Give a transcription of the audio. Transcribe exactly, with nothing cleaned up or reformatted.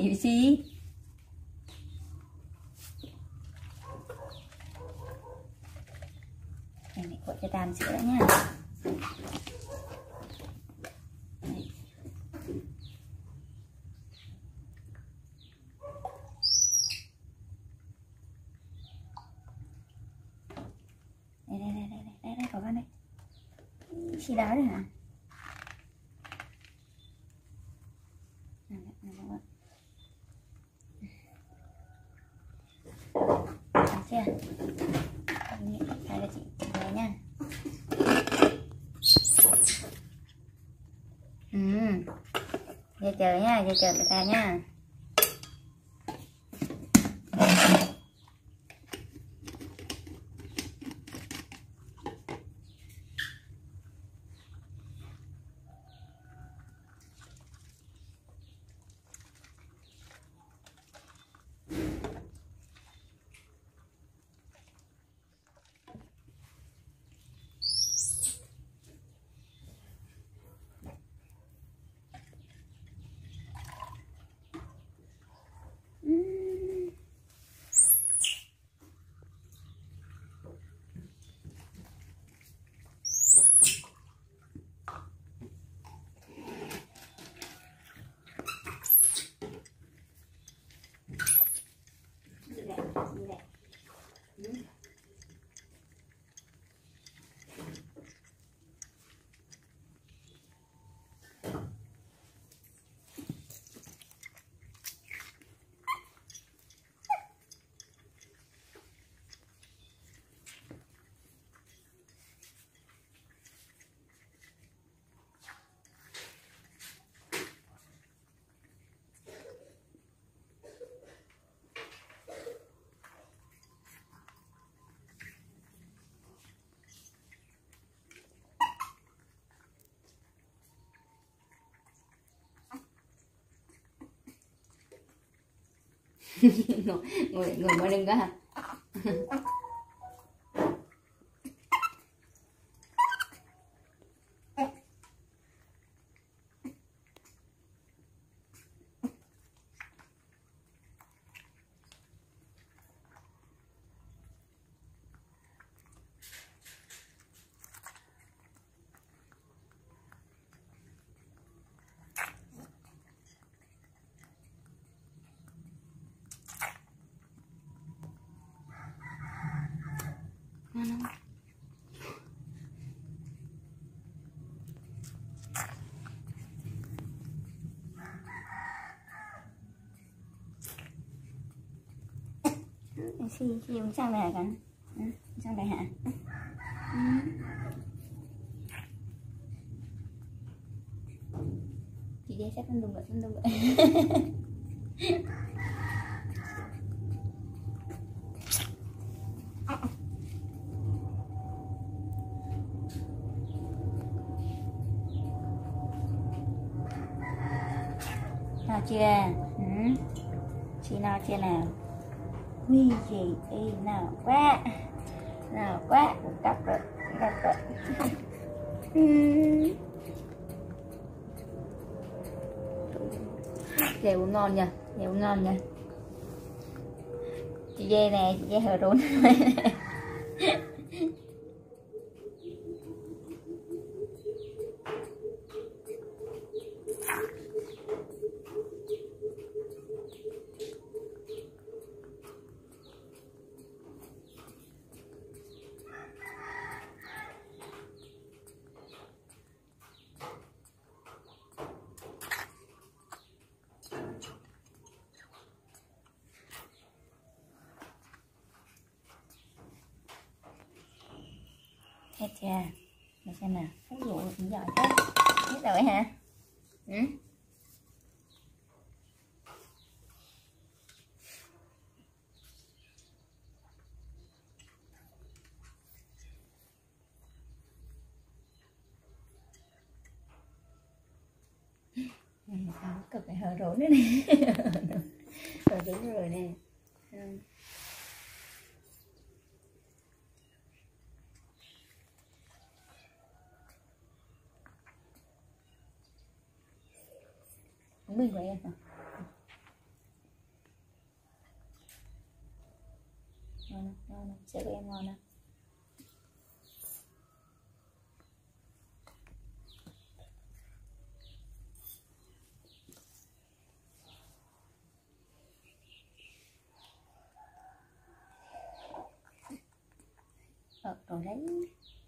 nghỉ gì. Này này, cuộn cho tàn sữa đã nha. Đây đây đây đây đây đây có con đây. Xí đá rồi hả? Được chưa? Đây là chị này nha. Ừ. Giờ chờ nha, giờ chờ người ta nha. ngồi ngồi ngồi qua đừng có hả? Xì xì uống sang đây hả con? Ừ, sang đây hả? Ừ. Chị đây sẽ phân đùng lại phân đùng lại. Nào chưa? Ừ. Chị nào chưa nào? Huy gì y nào quá, nào quá, cặp rồi, cặp rồi. Dê uống ngon nha, dê uống ngon nha. Chị dê nè, chị dê hờ rốn. Hết chưa? Để xem nào. Ví dụ cũng giỏi thế. Hết rồi hả? Ừ? Sao cực phải hở rốn nữa nè. Hở rốn rồi nè. Ừ. Mình của em hả? Sữa của em ngon không? Ờ, rồi đấy.